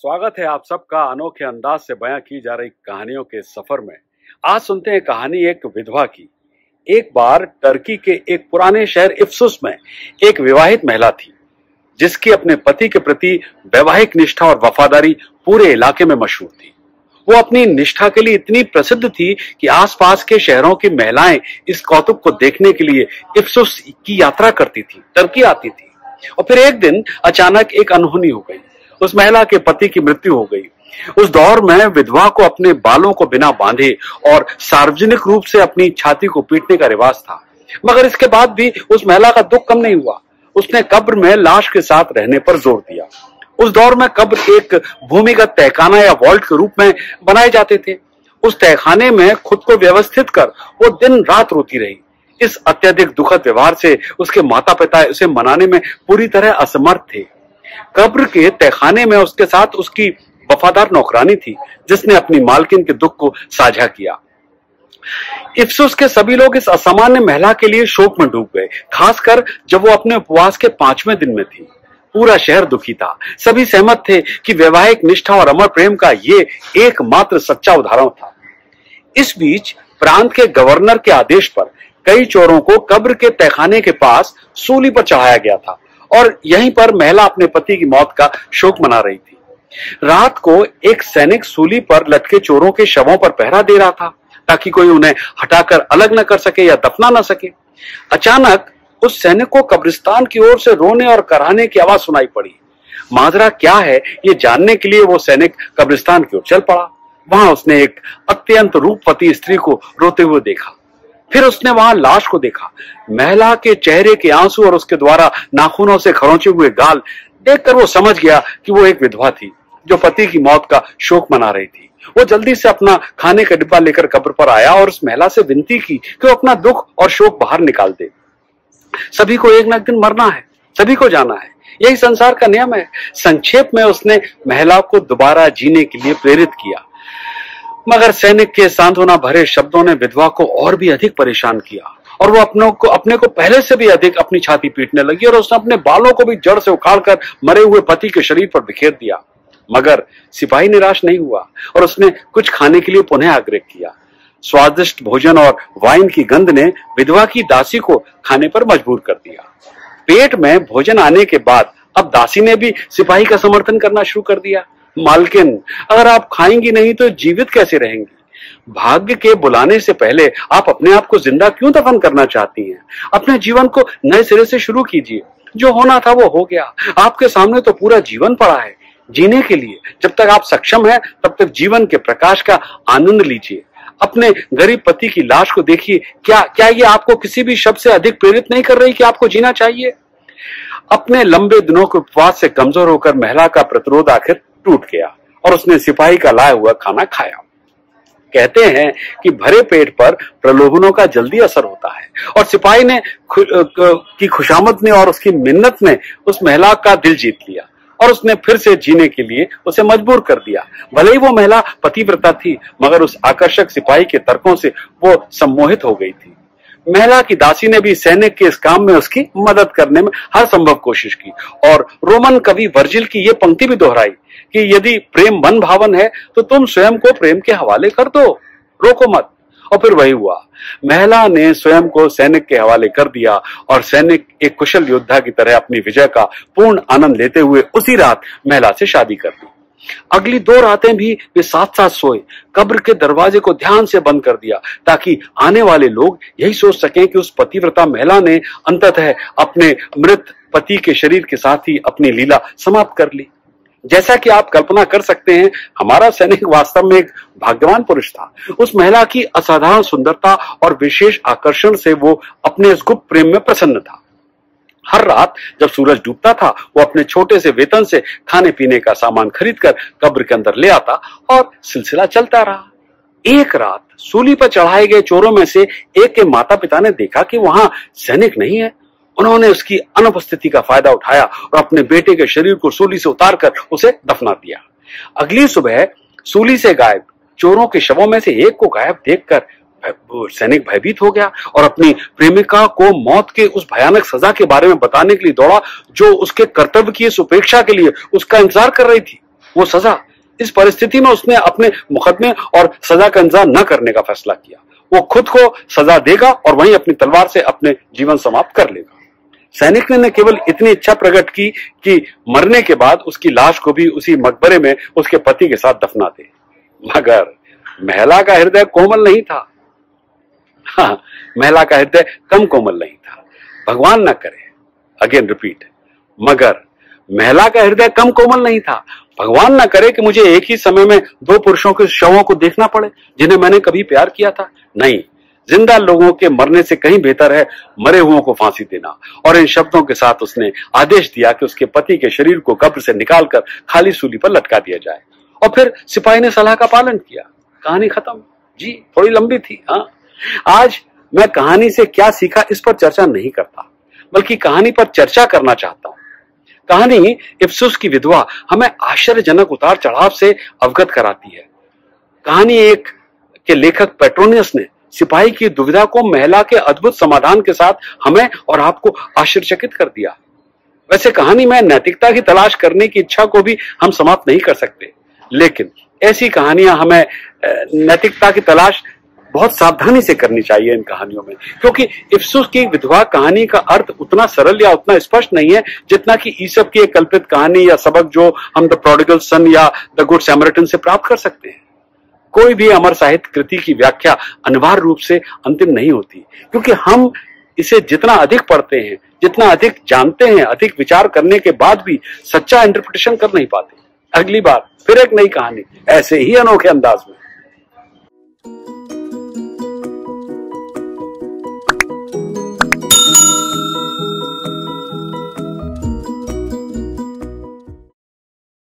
स्वागत है आप सबका अनोखे अंदाज से बयां की जा रही कहानियों के सफर में। आज सुनते हैं कहानी एक विधवा की। एक बार टर्की के एक पुराने शहर इफ्सुस में एक विवाहित महिला थी जिसकी अपने पति के प्रति वैवाहिक निष्ठा और वफादारी पूरे इलाके में मशहूर थी। वो अपनी निष्ठा के लिए इतनी प्रसिद्ध थी कि आसपास के शहरों की महिलाएं इस कौतुक को देखने के लिए इफ्सुस की यात्रा करती थी, टर्की आती थी। और फिर एक दिन अचानक एक अनहोनी हो गई। उस महिला के पति की मृत्यु हो गई। उस दौर में विधवा को अपने बालों को बिना बांधे और सार्वजनिक रूप से अपनी छाती को पीटने का रिवाज था। मगर इसके बाद भी उस महिला का दुख कम नहीं हुआ। उसने कब्र में लाश के साथ रहने पर जोर दिया। उस दौर में कब्र एक भूमिगत तहखाना या वॉल्ट के रूप में बनाए जाते थे। उस तहखाने में खुद को व्यवस्थित कर वो दिन रात रोती रही। इस अत्यधिक दुखद व्यवहार से उसके माता पिता उसे मनाने में पूरी तरह असमर्थ थे। कब्र के तहखाने में उसके साथ उसकी वफादार नौकरानी थी जिसने अपनी मालकिन के दुख को साझा किया। इफ्सुस के सभी लोग इस असामान्य महिला के लिए शोक में डूब गए, खासकर जब वो अपने उपवास के 5वें दिन में थी। पूरा शहर दुखी था। सभी सहमत थे कि वैवाहिक निष्ठा और अमर प्रेम का ये एकमात्र सच्चा उदाहरण था। इस बीच प्रांत के गवर्नर के आदेश पर कई चोरों को कब्र के तहखाने के पास सूली पर चढ़ाया गया था और यहीं पर महिला अपने पति की मौत का शोक मना रही थी। रात को एक सैनिक सूली पर लटके चोरों के शवों पर पहरा दे रहा था ताकि कोई उन्हें हटाकर अलग न कर सके या दफना न सके। अचानक उस सैनिक को कब्रिस्तान की ओर से रोने और कराहने की आवाज सुनाई पड़ी। माजरा क्या है ये जानने के लिए वो सैनिक कब्रिस्तान की ओर चल पड़ा। वहां उसने एक अत्यंत रूपवती स्त्री को रोते हुए देखा। फिर उसने वहां लाश को देखा। महिला के चेहरे के आंसू और उसके द्वारा नाखूनों से खरोंचे हुए गाल देखकर वो समझ गया कि वो एक विधवा थी जो पति की मौत का शोक मना रही थी। वो जल्दी से अपना खाने का डिब्बा लेकर कब्र पर आया और उस महिला से विनती की कि वो अपना दुख और शोक बाहर निकाल दे। सभी को एक न एक दिन मरना है, सभी को जाना है, यही संसार का नियम है। संक्षेप में उसने महिला को दोबारा जीने के लिए प्रेरित किया। मगर सैनिक के सांत्वना भरे शब्दों ने विधवा को और भी अधिक परेशान किया और वो अपने को पहले से भी अधिक अपनी छाती पीटने लगी और उसने अपने बालों को भी जड़ से उखाड़कर मरे हुए पति के शरीर पर बिखेर दिया। मगर सिपाही निराश नहीं हुआ और उसने कुछ खाने के लिए पुनः आग्रह किया। स्वादिष्ट भोजन और वाइन की गंध ने विधवा की दासी को खाने पर मजबूर कर दिया। पेट में भोजन आने के बाद अब दासी ने भी सिपाही का समर्थन करना शुरू कर दिया। मालकिन, अगर आप खाएंगी नहीं तो जीवित कैसे रहेंगी? भाग्य के बुलाने से पहले आप अपने आप को जिंदा क्यों दफन करना चाहती हैं? अपने जीवन को नए सिरे से शुरू कीजिए। जो होना था वो हो गया। आपके सामने तो पूरा जीवन पड़ा है जीने के लिए। जब तक आप सक्षम हैं तब तक जीवन के प्रकाश का आनंद लीजिए। अपने गरीब पति की लाश को देखिए। क्या ये आपको किसी भी शब्द से अधिक प्रेरित नहीं कर रही कि आपको जीना चाहिए? अपने लंबे दिनों के उपवास से कमजोर होकर महिला का प्रतिरोध आखिर टूट गया और उसने सिपाही का लाया हुआ खाना खाया। कहते हैं कि भरे पेट पर प्रलोभनों का जल्दी असर होता है और सिपाही ने की खुशामद ने और उसकी मिन्नत ने उस महिला का दिल जीत लिया और उसने फिर से जीने के लिए उसे मजबूर कर दिया। भले ही वो महिला पतिव्रता थी मगर उस आकर्षक सिपाही के तर्कों से वो सम्मोहित हो गई थी। महिला की दासी ने भी सैनिक के इस काम में उसकी मदद करने में हर संभव कोशिश की और रोमन कवि वर्जिल की ये पंक्ति भी दोहराई कि यदि प्रेम मन भावन है तो तुम स्वयं को प्रेम के हवाले कर दो, रोको मत। और फिर वही हुआ। महिला ने स्वयं को सैनिक के हवाले कर दिया और सैनिक एक कुशल योद्धा की तरह अपनी विजय का पूर्ण आनंद लेते हुए उसी रात महिला से शादी कर दी। अगली 2 रातें भी वे साथ साथ सोए। कब्र के दरवाजे को ध्यान से बंद कर दिया ताकि आने वाले लोग यही सोच सकें कि उस पतिव्रता महिला ने अंततः अपने मृत पति के शरीर के साथ ही अपनी लीला समाप्त कर ली। जैसा कि आप कल्पना कर सकते हैं, हमारा सैनिक वास्तव में एक भाग्यवान पुरुष था। उस महिला की असाधारण सुंदरता और विशेष आकर्षण से वो अपने इस गुप्त प्रेम में प्रसन्न था। हर रात जब सूरज डूबता था वो अपने छोटे से वेतन से खाने पीने का सामान खरीदकर कब्र के अंदर ले आता और सिलसिला चलता रहा। एक रात सूली पर चढ़ाए गए चोरों में से एक के माता पिता ने देखा कि वहां सैनिक नहीं है। उन्होंने उसकी अनुपस्थिति का फायदा उठाया और अपने बेटे के शरीर को सूली से उतारकर उसे दफना दिया। अगली सुबह सूली से गायब चोरों के शवों में से एक को गायब देखकर सैनिक भयभीत हो गया और अपनी प्रेमिका को मौत के उस भयानक सजा के बारे में बताने के लिए दौड़ा जो उसके कर्तव्य की इस उपेक्षा के लिए उसका इंतजार कर रही थी। वो सजा। इस परिस्थिति में उसने अपने मुकदमे और सजा का इंतजार न करने का फैसला किया। वो खुद को सजा देगा और वहीं अपनी तलवार से अपने जीवन समाप्त कर लेगा। सैनिक ने केवल इतनी इच्छा प्रकट की कि मरने के बाद उसकी लाश को भी उसी मकबरे में उसके पति के साथ दफना दे, मगर महिला का हृदय कोमल नहीं था। हाँ, महिला का हृदय कम कोमल नहीं था। भगवान न करे, अगेन रिपीट, मगर महिला का हृदय कम कोमल नहीं था। भगवान न करे कि मुझे एक ही समय में दो पुरुषों के शवों को देखना पड़े जिन्हें मैंने कभी प्यार किया था। नहीं, जिंदा लोगों के मरने से कहीं बेहतर है मरे हुओं को फांसी देना। और इन शब्दों के साथ उसने आदेश दिया कि उसके पति के शरीर को कब्र से निकालकर खाली सूली पर लटका दिया जाए। और फिर सिपाही ने सलाह का पालन किया। कहानी खत्म। जी, थोड़ी लंबी थी। हाँ, आज मैं कहानी से क्या सीखा इस पर चर्चा नहीं करता, बल्कि कहानी पर चर्चा करना चाहता हूं। कहानी इफ्सुस की विधवा हमें आश्चर्यजनक उतार चढ़ाव से अवगत कराती है। कहानी एक के लेखक पेट्रोनियस ने सिपाही की दुविधा को महिला के अद्भुत समाधान के साथ हमें और आपको आश्चर्यचकित कर दिया। वैसे कहानी में नैतिकता की तलाश करने की इच्छा को भी हम समाप्त नहीं कर सकते, लेकिन ऐसी कहानियां हमें नैतिकता की तलाश बहुत सावधानी से करनी चाहिए इन कहानियों में, क्योंकि इफ्सुस की विधवा कहानी का अर्थ उतना सरल या उतना स्पष्ट नहीं है जितना कि ईसप की एक कल्पित कहानी या सबक जो हम द प्रोडिगल सन या द गुड सैमरिटन से प्राप्त कर सकते हैं। कोई भी अमर साहित्य कृति की व्याख्या अनिवार्य रूप से अंतिम नहीं होती, क्योंकि हम इसे जितना अधिक पढ़ते हैं, जितना अधिक जानते हैं, अधिक विचार करने के बाद भी सच्चा इंटरप्रिटेशन कर नहीं पाते। अगली बार फिर एक नई कहानी ऐसे ही अनोखे अंदाज में।